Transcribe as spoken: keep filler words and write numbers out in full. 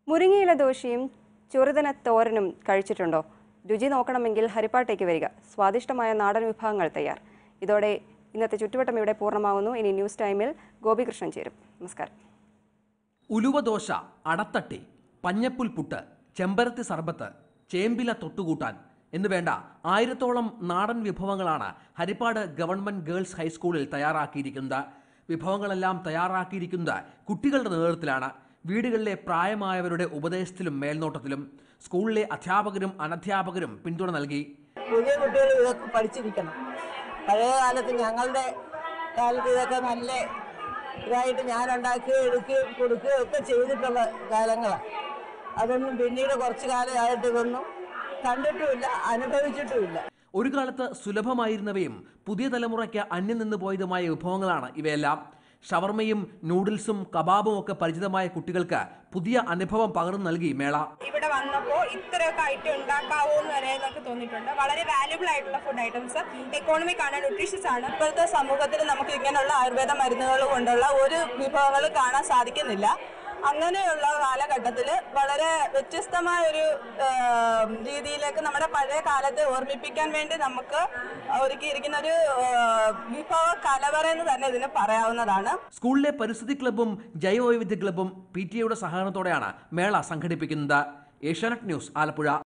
മുരിങ്ങയില ദോശയും ചൊറുതന തോരനും കഴിച്ചിട്ടുണ്ടോ? രുചി നോക്കണമെങ്കിൽ ഹരിപ്പാട്ടേക്ക് വരിക. സ്വാദിഷ്ടമായ നാടൻ വിഭവങ്ങൾ തയ്യാർ. ഇതോടെ ഇന്നത്തെ ചുറ്റുവട്ടം ഇവിടെ പൂർണ്ണമാകുന്നു. ഇനി ന്യൂസ് ടൈമിൽ ഗോപികൃഷ്ണൻ ചേരും. നമസ്കാരം. ഉലുവദോശ, അടത്തട്ടി, പഞ്ഞപ്പുൽ പുട്ട്, ചെമ്പരത്തി സർബത്ത്, ചേമ്പില തൊട്ടുകൂട്ടാൻ എന്നുവേണ്ട ആയിരത്തോളം നാടൻ വിഭവങ്ങളാണ് ഹരിപ്പാട് ഗവൺമെന്റ് ഗേൾസ് ഹൈസ്കൂളിൽ തയ്യാറാക്കിയിരിക്കുന്നത്. വിഭവങ്ങളെല്ലാം തയ്യാറാക്കിയിരിക്കുന്നത് കുട്ടികളുടെ നേതൃത്വത്തിലാണ്. വീടുകളിലെ പ്രായമായവരുടെ ഉപദേശത്തിലും മേൽനോട്ടത്തിലും സ്കൂളിലെ അധ്യാപകരും അനധ്യാപകരും പിന്തുണ നൽകി. പുതിയ കുട്ടികൾ ഇതൊക്കെ പഠിച്ചിരിക്കണം. പഴയ കാലത്ത് ഞങ്ങളുടെ കാലത്ത് ഇതൊക്കെ നല്ല ഇതായിട്ട് ഞാൻ ഉണ്ടാക്കുകയും എടുക്കുകയും കൊടുക്കുകയും ഒക്കെ ചെയ്തിട്ടുള്ള കാലങ്ങളാണ്. അതൊന്നും പിന്നീട് കുറച്ചു കാലമായിട്ട് ഇതൊന്നും കണ്ടിട്ടുമില്ല, അനുഭവിച്ചിട്ടുമില്ല. ഒരു കാലത്ത് സുലഭമായിരുന്നവയും പുതിയ തലമുറയ്ക്ക് അന്യം നിന്ന് പോയതുമായ വിഭവങ്ങളാണ് ഇവയെല്ലാം. ഷവർമയും നൂഡിൽസും കബാബും ഒക്കെ പരിചിതമായ കുട്ടികൾക്ക് പുതിയ അനുഭവം പകർന്നു നൽകി മേള. ഇവിടെ വന്നപ്പോൾ ഇത്രയൊക്കെ ഐറ്റം ഉണ്ടാക്കാവോ എന്ന് വരെ എന്നൊക്കെ തോന്നിയിട്ടുണ്ട്. വളരെ വാല്യുബിൾ ആയിട്ടുള്ള ഫുഡ് ഐറ്റംസ്, എക്കോണമിക് ആണ്, ന്യൂട്രീഷ്യസ് ആണ്. ഇപ്പോഴത്തെ സമൂഹത്തിൽ നമുക്ക് ഇങ്ങനെയുള്ള ആയുർവേദ മരുന്നുകൾ കൊണ്ടുള്ള ഒരു വിഭവങ്ങൾ കാണാൻ സാധിക്കുന്നില്ല. അങ്ങനെയുള്ള കാലഘട്ടത്തിൽ വളരെ വ്യത്യസ്തമായ ഒരു രീതിയിലേക്ക് നമ്മുടെ പഴയ കാലത്തെ ഓർമ്മിപ്പിക്കാൻ വേണ്ടി നമുക്ക് ഒരുക്കിയിരിക്കുന്ന ഒരു വിഭവ കലവറ എന്ന് തന്നെ ഇതിന് പറയാവുന്നതാണ്. സ്കൂളിലെ പരിസ്ഥിതി ക്ലബ്ബും ജൈവവൈവിധ്യ ക്ലബ്ബും പി ടി എയുടെ സഹകരണത്തോടെയാണ് മേള സംഘടിപ്പിക്കുന്നത്. ഏഷ്യാനെറ്റ് ന്യൂസ്, ആലപ്പുഴ.